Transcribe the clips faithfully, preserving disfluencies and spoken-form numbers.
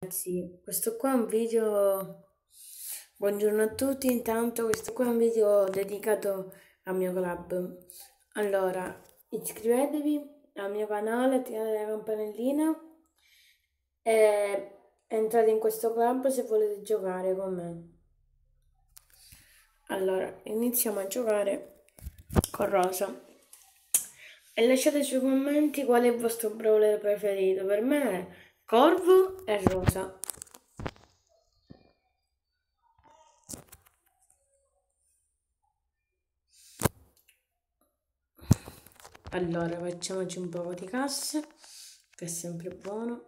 Sì, questo qua è un video. Buongiorno a tutti, intanto questo qua è un video dedicato al mio club. Allora, iscrivetevi al mio canale, attivate la campanellina e entrate in questo club se volete giocare con me. Allora, iniziamo a giocare con Rosa. E lasciate sui commenti qual è il vostro brawler preferito. Per me è Corvo e Rosa. Allora, facciamoci un po' di casse, che è sempre buono.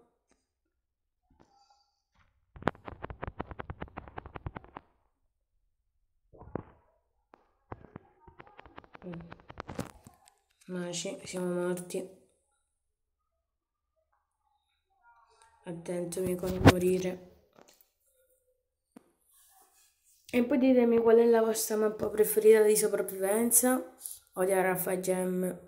Ma ci siamo morti. Attento, mica a morire. E poi ditemi qual è la vostra mappa preferita di sopravvivenza o di Arafa Gem.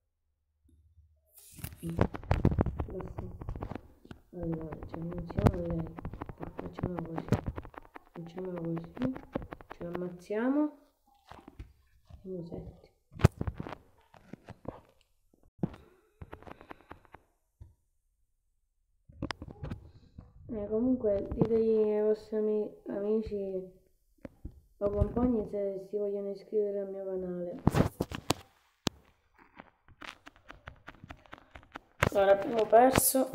Allora, ci iniziamo lei. Facciamo così. Facciamo così. Ci ammazziamo. Siamo sette. Eh, comunque ditemi ai vostri ami amici o compagni se si vogliono iscrivere al mio canale. Allora, abbiamo perso.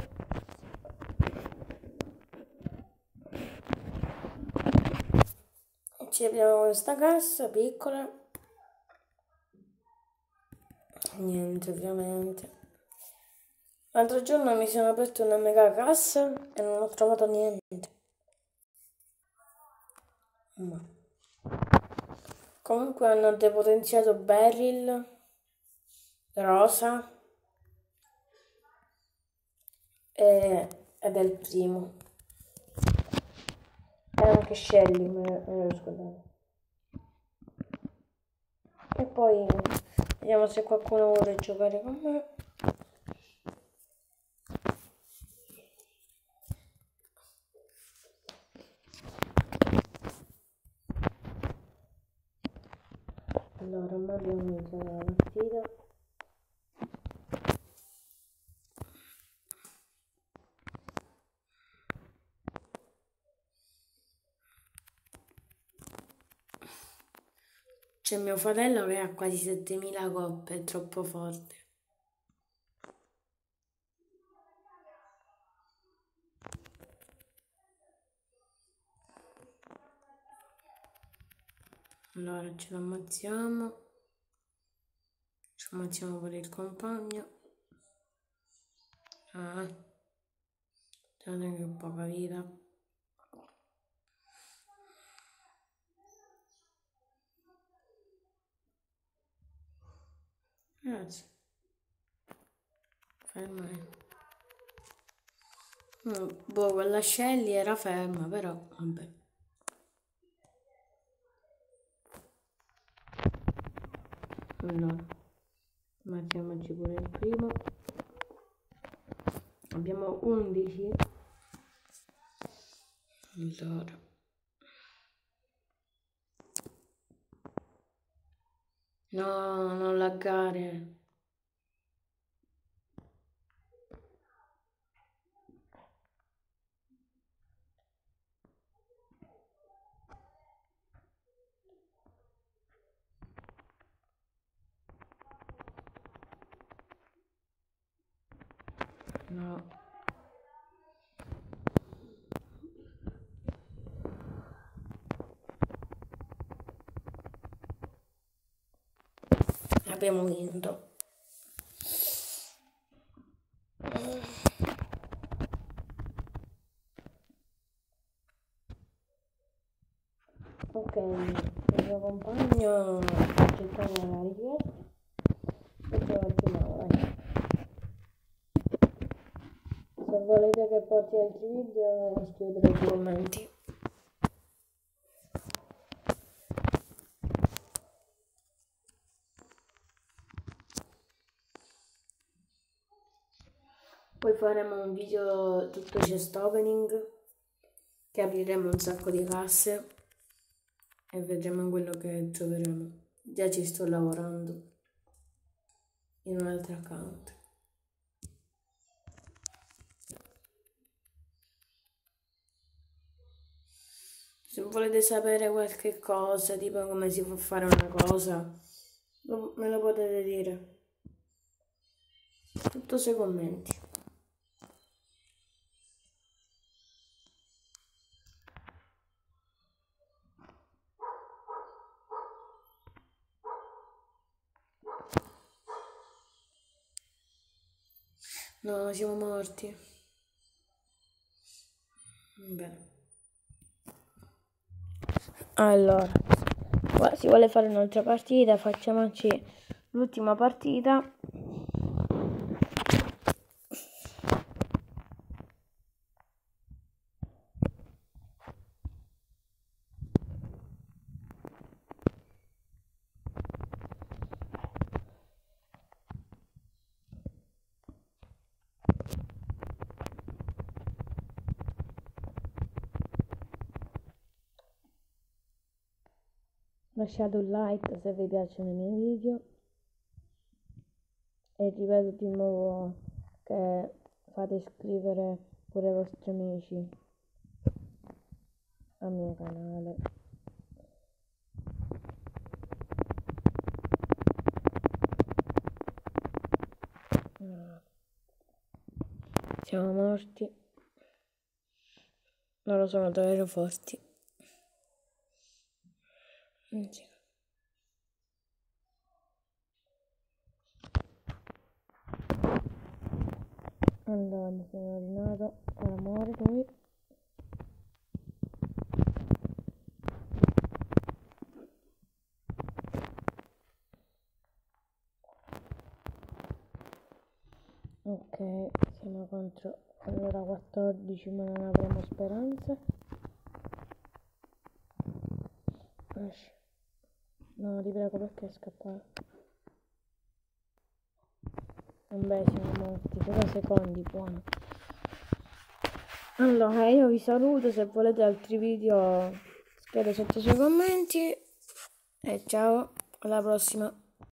Ci abbiamo questa cassa piccola. Niente, ovviamente. L'altro giorno mi sono aperto una mega cassa e non ho trovato niente. No. Comunque hanno depotenziato Beryl, Rosa e, ed è il primo. E anche Shelly, me me lo scordavo. E poi vediamo se qualcuno vuole giocare con me. Allora, ma abbiamo iniziato la partita. C'è mio fratello che ha quasi settemila coppe, è troppo forte. Allora, ce l'ammazziamo. Ci ammazziamo per il compagno. Ah, guardate che poca vita. Grazie. Ferma. Mm, boh, quella Shelly era ferma, però vabbè. Allora, mettiamoci pure il primo. Abbiamo undici. Allora. No, non laggare. No. Abbiamo vinto. Ok, il mio compagno ha accettato la richiesta e ce la facciamo, dai. Se volete che porti altri video scrivete nei commenti. Poi faremo un video tutto chest opening che apriremo un sacco di casse e vedremo quello che troveremo. Già ci sto lavorando in un altro account. Se volete sapere qualche cosa, tipo come si può fare una cosa, lo- me lo potete dire. Tutto sui commenti. No, siamo morti. Bene. Allora, qua si vuole fare un'altra partita, facciamoci l'ultima partita. Lasciate un like se vi piacciono i miei video e ripeto di nuovo che fate iscrivere pure i vostri amici al mio canale. Siamo morti. Loro sono davvero forti. Sì. Allora, sono rinato, ora muore lui. Ok, siamo contro allora quattordici, ma non avremo speranze. No, ti prego, perché è scappato? Vabbè, siamo morti, però secondi, buono. Allora, io vi saluto, se volete altri video scrivete sotto sui commenti e ciao, alla prossima.